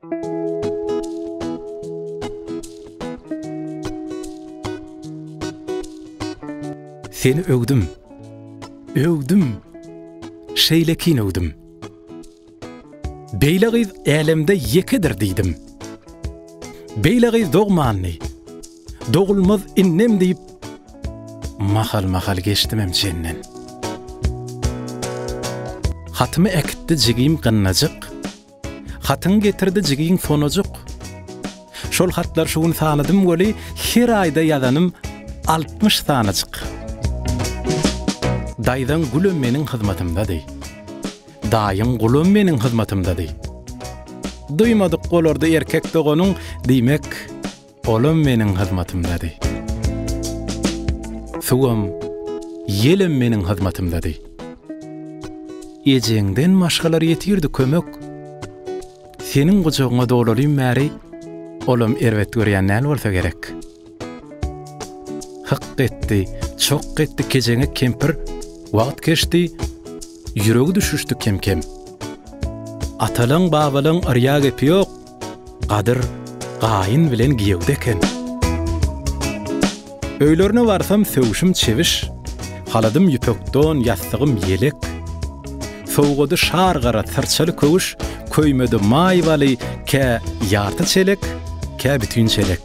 Seni öwdüm. Şeýlekin öwdüm. Beýlegiz älemde ýekedir diýdim. Beýlegiz dogmanny, dogulmaz innem diýip mahal geçdimem senden. Hatymy ekitdi jigim gynnadyk. Hatyň getirdi jigin sonajuk. Şol hatlar şuny sanadym göli her aýda ýazanym 60 sanadyk. Daýdan gülüm meniň hyzmatymdady. Daýym gulum meniň hyzmatymdady. Duýmadyk golarda erkek doganyň diýmek, olum meniň hyzmatymdady. Suwam, ýelim meniň hyzmatymdady. Ejengden maşgalar ýetirdi kömek. Seniň gujagyňa dolarym märi, olum erwet görýän näl bolsa gerek. Hyk etdi, çok etdi kejeňe kempir. Wagt geçdi, ýüregi düşüşdi kem-kem. Atalyň babalyň arya gepi ýok, gadyr gaýyn bilen giýewde eken. Öýlerine barsam söwüşüm çeviş, haladym ýüpekden, ýastygym ýelek. Sowgady şargara sırçaly köwüş, köýmedi maýwaly kä ýarty çelek, kä bütün çelek.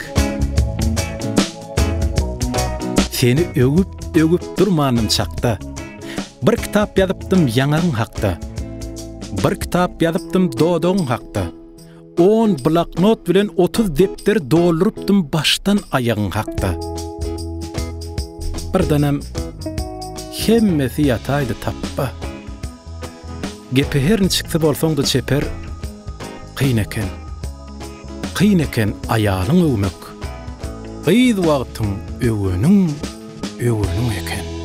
Seni öwüp durmanym çakda. Bir kitap ýazypdym ýaňaryň hakda. Bir kitap ýazypdym dodoň hakda. 10 bloknot bilen 30 depter doldurypdym başdan aýagyň hakda. Bir dönem hemmesi ýataýdy tappa. Gepi herni çyksa bolsaň da çeper. Kyn eken aýalyň öwmek. Gyýdy wagtyň öwünüň eken.